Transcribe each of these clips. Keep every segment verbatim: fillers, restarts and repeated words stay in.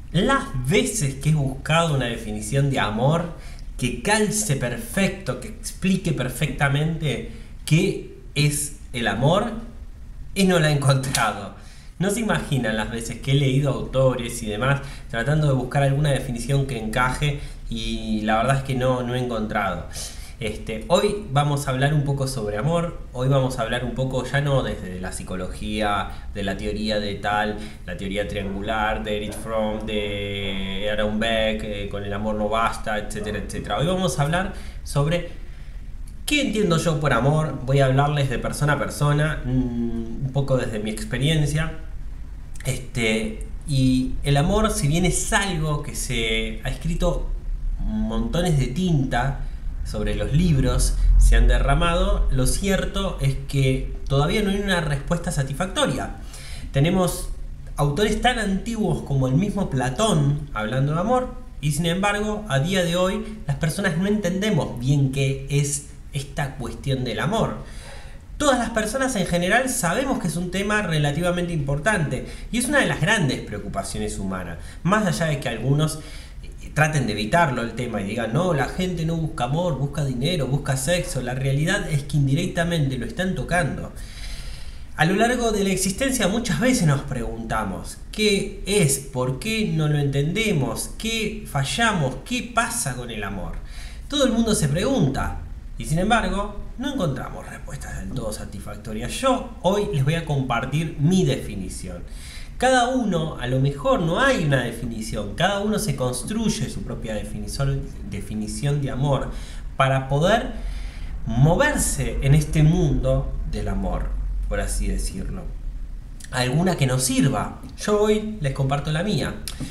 Las veces que he buscado una definición de amor que calce perfecto, que explique perfectamente qué es el amor, y no la he encontrado. No se imaginan las veces que he leído autores y demás tratando de buscar alguna definición que encaje, y la verdad es que no, no he encontrado. Este, hoy vamos a hablar un poco sobre amor. Hoy vamos a hablar un poco, ya no desde la psicología, de la teoría de tal, la teoría triangular de Erich Fromm, de Aaron Beck, eh, con el amor no basta, etcétera, etcétera. Hoy vamos a hablar sobre qué entiendo yo por amor. Voy a hablarles de persona a persona, un poco desde mi experiencia. Este, y el amor, si bien es algo que se ha escrito montones de tinta sobre los libros, se han derramado, lo cierto es que todavía no hay una respuesta satisfactoria. Tenemos autores tan antiguos como el mismo Platón hablando de amor, y sin embargo a día de hoy las personas no entendemos bien qué es esta cuestión del amor. Todas las personas en general sabemos que es un tema relativamente importante y es una de las grandes preocupaciones humanas, más allá de que algunos traten de evitarlo el tema y digan, no, la gente no busca amor, busca dinero, busca sexo. La realidad es que indirectamente lo están tocando. A lo largo de la existencia muchas veces nos preguntamos, ¿qué es? ¿Por qué no lo entendemos? ¿Qué fallamos? ¿Qué pasa con el amor? Todo el mundo se pregunta y sin embargo no encontramos respuestas del todo satisfactorias. Yo hoy les voy a compartir mi definición. Cada uno, a lo mejor no hay una definición, cada uno se construye su propia definición, definición de amor para poder moverse en este mundo del amor, por así decirlo. Alguna que nos sirva. Yo hoy les comparto la mía.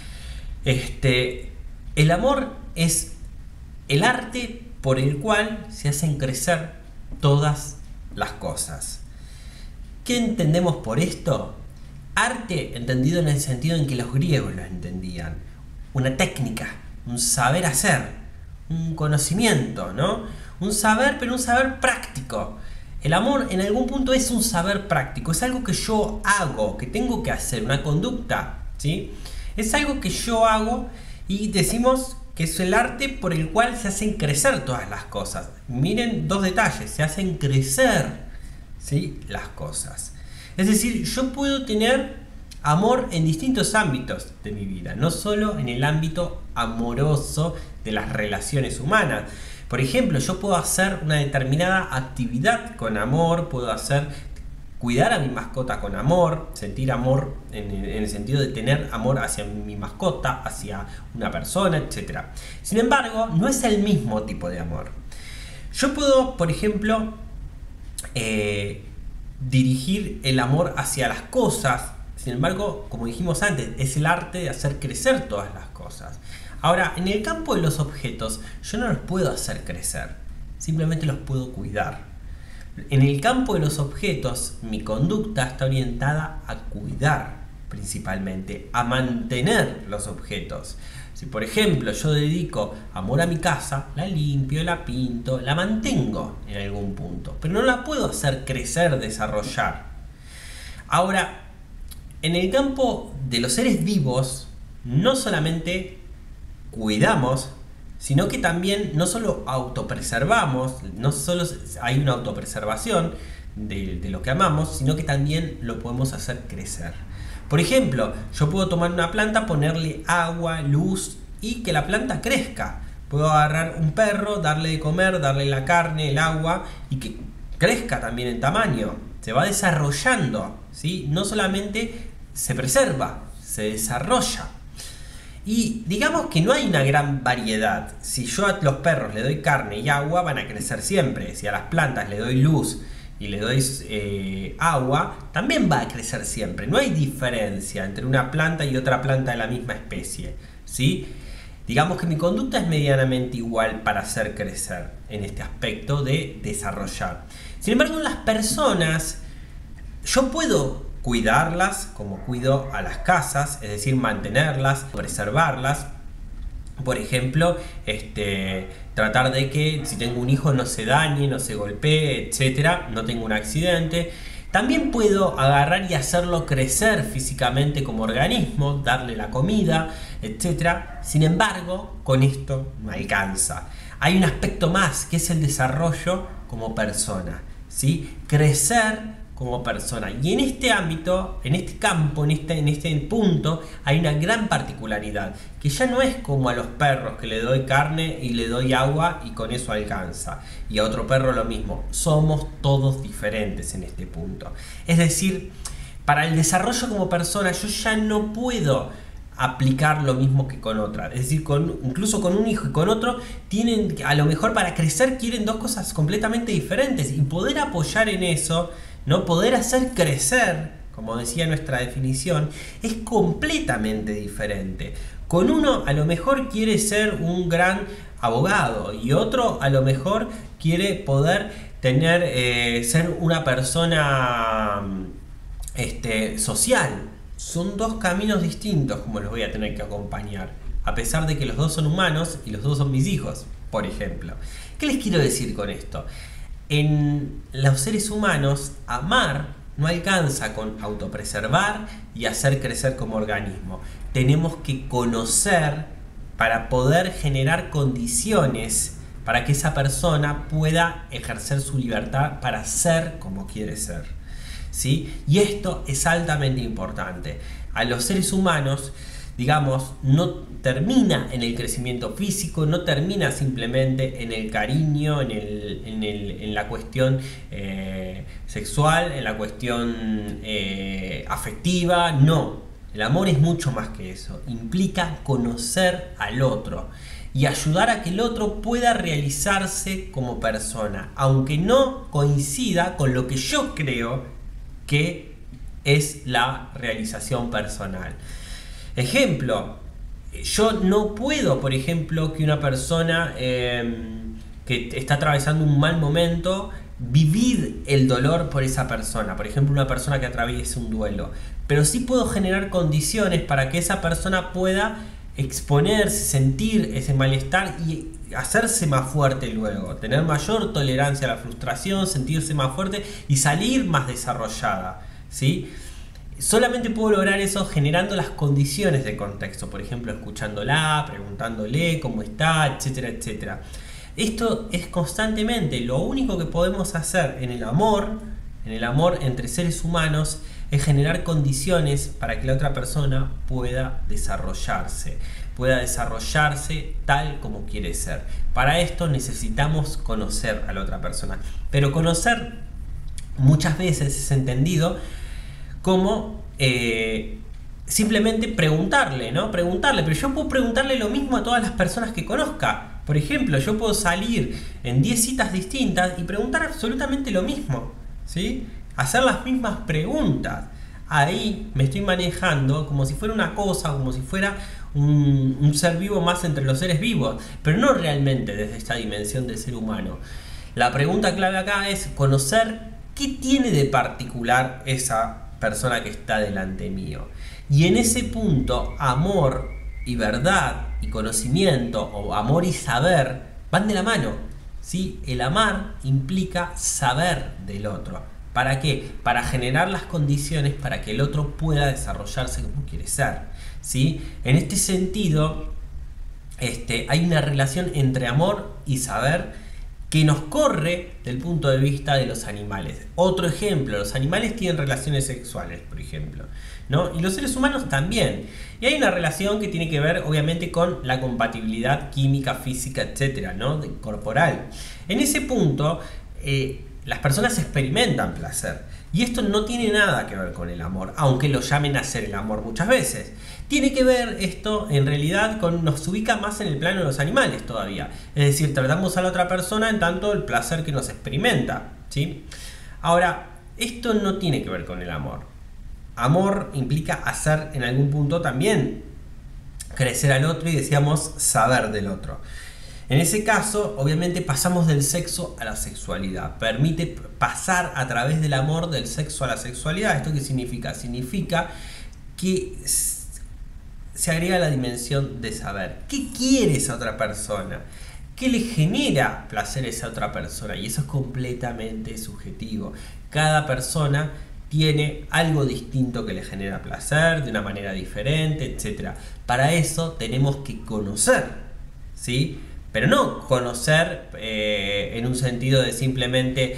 Este, el amor es el arte por el cual se hacen crecer todas las cosas. ¿Qué entendemos por esto? Arte entendido en el sentido en que los griegos lo entendían. Una técnica, un saber hacer, un conocimiento, ¿no? Un saber, pero un saber práctico. El amor en algún punto es un saber práctico, es algo que yo hago, que tengo que hacer, una conducta, ¿sí? Es algo que yo hago y decimos que es el arte por el cual se hacen crecer todas las cosas. Miren dos detalles, se hacen crecer, ¿sí?, las cosas. Es decir, yo puedo tener amor en distintos ámbitos de mi vida, no solo en el ámbito amoroso de las relaciones humanas. Por ejemplo, yo puedo hacer una determinada actividad con amor, puedo hacer cuidar a mi mascota con amor, sentir amor en, en el sentido de tener amor hacia mi mascota, hacia una persona, etcétera. Sin embargo, no es el mismo tipo de amor. Yo puedo, por ejemplo, eh, dirigir el amor hacia las cosas. Sin embargo, como dijimos antes, es el arte de hacer crecer todas las cosas. Ahora, en el campo de los objetos, yo no los puedo hacer crecer, simplemente los puedo cuidar. En el campo de los objetos, mi conducta está orientada a cuidar, principalmente, a mantener los objetos. Si por ejemplo yo dedico amor a mi casa, la limpio, la pinto, la mantengo en algún punto, pero no la puedo hacer crecer, desarrollar. Ahora, en el campo de los seres vivos, no solamente cuidamos, sino que también no solo autopreservamos, no solo hay una autopreservación de, de lo que amamos, sino que también lo podemos hacer crecer. Por ejemplo, yo puedo tomar una planta, ponerle agua, luz y que la planta crezca. Puedo agarrar un perro, darle de comer, darle la carne, el agua y que crezca también en tamaño. Se va desarrollando, ¿sí? No solamente se preserva, se desarrolla. Y digamos que no hay una gran variedad. Si yo a los perros le doy carne y agua, van a crecer siempre. Si a las plantas le doy luz y le doy eh, agua, también va a crecer siempre. No hay diferencia entre una planta y otra planta de la misma especie, ¿sí? Digamos que mi conducta es medianamente igual para hacer crecer en este aspecto de desarrollar. Sin embargo, en las personas, yo puedo cuidarlas como cuido a las casas, es decir, mantenerlas, preservarlas. Por ejemplo, este, tratar de que si tengo un hijo no se dañe, no se golpee, etcétera, no tenga un accidente. También puedo agarrar y hacerlo crecer físicamente como organismo, darle la comida, etcétera. Sin embargo, con esto no alcanza. Hay un aspecto más, que es el desarrollo como persona, ¿sí? Crecer como persona. Y en este ámbito, en este campo, en este, en este punto, hay una gran particularidad, que ya no es como a los perros, que le doy carne y le doy agua y con eso alcanza. Y a otro perro lo mismo. Somos todos diferentes en este punto. Es decir, para el desarrollo como persona, yo ya no puedo aplicar lo mismo que con otra. Es decir, con, incluso con un hijo y con otro, tienen, a lo mejor para crecer quieren dos cosas completamente diferentes. Y poder apoyar en eso, ¿no? Poder hacer crecer, como decía nuestra definición, es completamente diferente. Con uno a lo mejor quiere ser un gran abogado y otro a lo mejor quiere poder tener, eh, ser una persona este, social. Son dos caminos distintos como los voy a tener que acompañar, a pesar de que los dos son humanos y los dos son mis hijos, por ejemplo. ¿Qué les quiero decir con esto? En los seres humanos, amar no alcanza con autopreservar y hacer crecer como organismo. Tenemos que conocer para poder generar condiciones para que esa persona pueda ejercer su libertad para ser como quiere ser, ¿sí? Y esto es altamente importante. A los seres humanos, digamos, no termina en el crecimiento físico, no termina simplemente en el cariño, en, el, en, el, en la cuestión eh, sexual, en la cuestión eh, afectiva, no. El amor es mucho más que eso, implica conocer al otro y ayudar a que el otro pueda realizarse como persona, aunque no coincida con lo que yo creo que es la realización personal. Ejemplo, yo no puedo, por ejemplo, que una persona eh, que está atravesando un mal momento, vivir el dolor por esa persona. Por ejemplo, una persona que atraviesa un duelo. Pero sí puedo generar condiciones para que esa persona pueda exponerse, sentir ese malestar y hacerse más fuerte luego, tener mayor tolerancia a la frustración, sentirse más fuerte y salir más desarrollada, ¿sí? Solamente puedo lograr eso generando las condiciones de contexto, por ejemplo, escuchándola, preguntándole cómo está, etcétera, etcétera. Esto es constantemente. Lo único que podemos hacer en el amor, en el amor entre seres humanos, es generar condiciones para que la otra persona pueda desarrollarse, pueda desarrollarse tal como quiere ser. Para esto necesitamos conocer a la otra persona, pero conocer muchas veces es entendido como eh, simplemente preguntarle, ¿no? Preguntarle, pero yo puedo preguntarle lo mismo a todas las personas que conozca. Por ejemplo, yo puedo salir en diez citas distintas y preguntar absolutamente lo mismo, ¿sí? Hacer las mismas preguntas. Ahí me estoy manejando como si fuera una cosa, como si fuera un, un ser vivo más entre los seres vivos, pero no realmente desde esta dimensión del ser humano. La pregunta clave acá es conocer qué tiene de particular esa persona que está delante mío. Y en ese punto, amor y verdad y conocimiento, o amor y saber, van de la mano, ¿sí? El amar implica saber del otro. ¿Para qué? Para generar las condiciones para que el otro pueda desarrollarse como quiere ser, ¿sí? En este sentido, este, hay una relación entre amor y saber que nos corre del punto de vista de los animales. Otro ejemplo, los animales tienen relaciones sexuales, por ejemplo, ¿no? Y los seres humanos también. Y hay una relación que tiene que ver, obviamente, con la compatibilidad química, física, etcétera, ¿no? De, corporal. En ese punto, eh, las personas experimentan placer. Y esto no tiene nada que ver con el amor, aunque lo llamen a hacer el amor muchas veces. Tiene que ver esto, en realidad, con, nos ubica más en el plano de los animales todavía. Es decir, tratamos a la otra persona en tanto el placer que nos experimenta, ¿sí? Ahora, esto no tiene que ver con el amor. Amor implica hacer en algún punto también crecer al otro y, decíamos, saber del otro. En ese caso, obviamente, pasamos del sexo a la sexualidad. Permite pasar a través del amor del sexo a la sexualidad. ¿Esto qué significa? Significa que se agrega la dimensión de saber. ¿Qué quiere esa otra persona? qué le genera placer a esa otra persona, y eso es completamente subjetivo. Cada persona tiene algo distinto que le genera placer, de una manera diferente, etcétera. Para eso tenemos que conocer, ¿sí? Pero no conocer eh, en un sentido de simplemente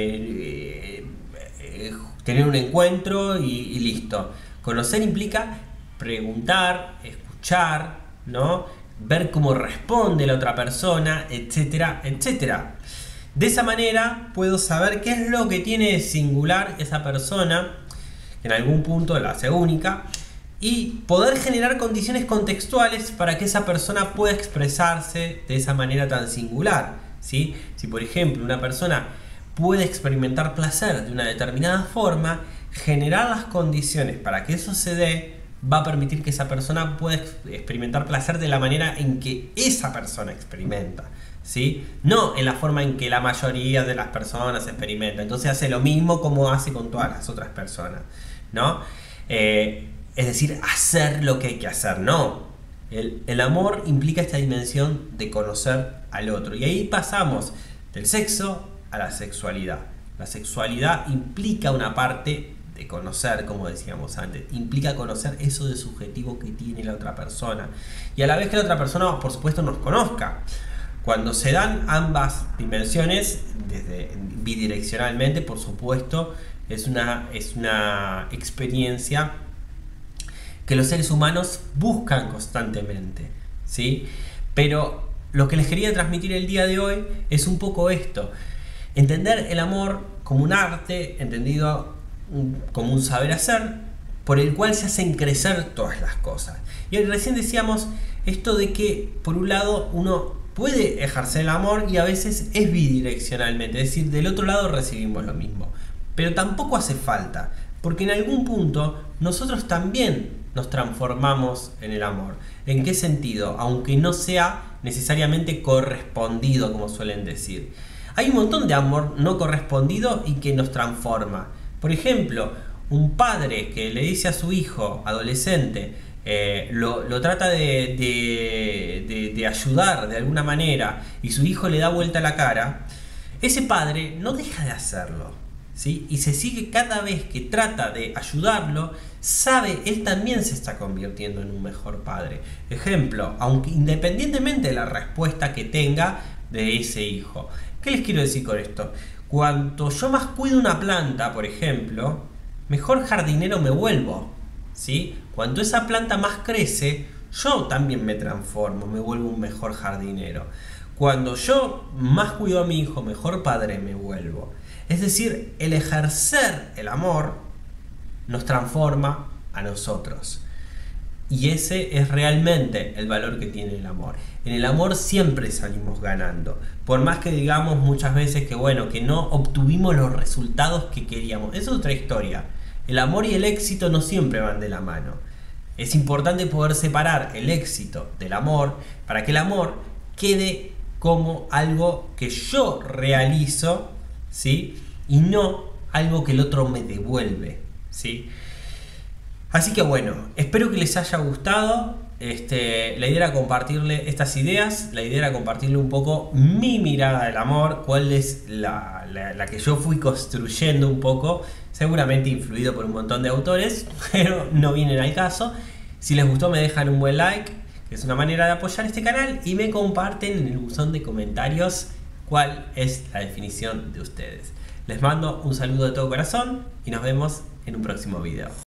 eh, eh, tener un encuentro y, y listo. Conocer implica preguntar, escuchar, ¿no? Ver cómo responde la otra persona, etcétera, etcétera. De esa manera puedo saber qué es lo que tiene de singular esa persona, que en algún punto la hace única, y poder generar condiciones contextuales para que esa persona pueda expresarse de esa manera tan singular, ¿sí? Si por ejemplo una persona puede experimentar placer de una determinada forma, generar las condiciones para que eso se dé va a permitir que esa persona pueda experimentar placer de la manera en que esa persona experimenta, ¿sí? No en la forma en que la mayoría de las personas experimenta. Entonces hace lo mismo como hace con todas las otras personas, ¿no? Eh, es decir, hacer lo que hay que hacer, no. El, el amor implica esta dimensión de conocer al otro. Y ahí pasamos del sexo a la sexualidad. La sexualidad implica una parte de conocer, como decíamos antes, implica conocer eso de subjetivo que tiene la otra persona, y a la vez que la otra persona, por supuesto, nos conozca. Cuando se dan ambas dimensiones, desde bidireccionalmente, por supuesto, es una, es una experiencia que los seres humanos buscan constantemente, ¿sí? Pero lo que les quería transmitir el día de hoy es un poco esto: entender el amor como un arte, entendido como un saber hacer, por el cual se hacen crecer todas las cosas. Y recién decíamos esto de que por un lado uno puede ejercer el amor y a veces es bidireccionalmente, es decir, del otro lado recibimos lo mismo, pero tampoco hace falta, porque en algún punto nosotros también nos transformamos en el amor. ¿En qué sentido? Aunque no sea necesariamente correspondido, como suelen decir. Hay un montón de amor no correspondido y que nos transforma. Por ejemplo, un padre que le dice a su hijo adolescente, eh, lo, lo trata de, de, de, de ayudar de alguna manera, y su hijo le da vuelta la cara, ese padre no deja de hacerlo, ¿sí? Y se sigue cada vez que trata de ayudarlo, sabe, él también se está convirtiendo en un mejor padre. Ejemplo, aunque independientemente de la respuesta que tenga de ese hijo. ¿Qué les quiero decir con esto? Cuanto yo más cuido una planta, por ejemplo, mejor jardinero me vuelvo, ¿sí? Cuanto esa planta más crece, yo también me transformo, me vuelvo un mejor jardinero. Cuando yo más cuido a mi hijo, mejor padre me vuelvo. Es decir, el ejercer el amor nos transforma a nosotros. Y ese es realmente el valor que tiene el amor. En el amor siempre salimos ganando. Por más que digamos muchas veces que bueno, que no obtuvimos los resultados que queríamos. Esa es otra historia. El amor y el éxito no siempre van de la mano. Es importante poder separar el éxito del amor para que el amor quede como algo que yo realizo, ¿sí? Y no algo que el otro me devuelve, ¿sí? Así que bueno, espero que les haya gustado. Este, la idea era compartirle estas ideas, la idea era compartirle un poco mi mirada del amor, cuál es la, la, la que yo fui construyendo un poco, seguramente influido por un montón de autores, pero no vienen al caso. Si les gustó me dejan un buen like, que es una manera de apoyar este canal, y me comparten en el buzón de comentarios cuál es la definición de ustedes. Les mando un saludo de todo corazón y nos vemos en un próximo video.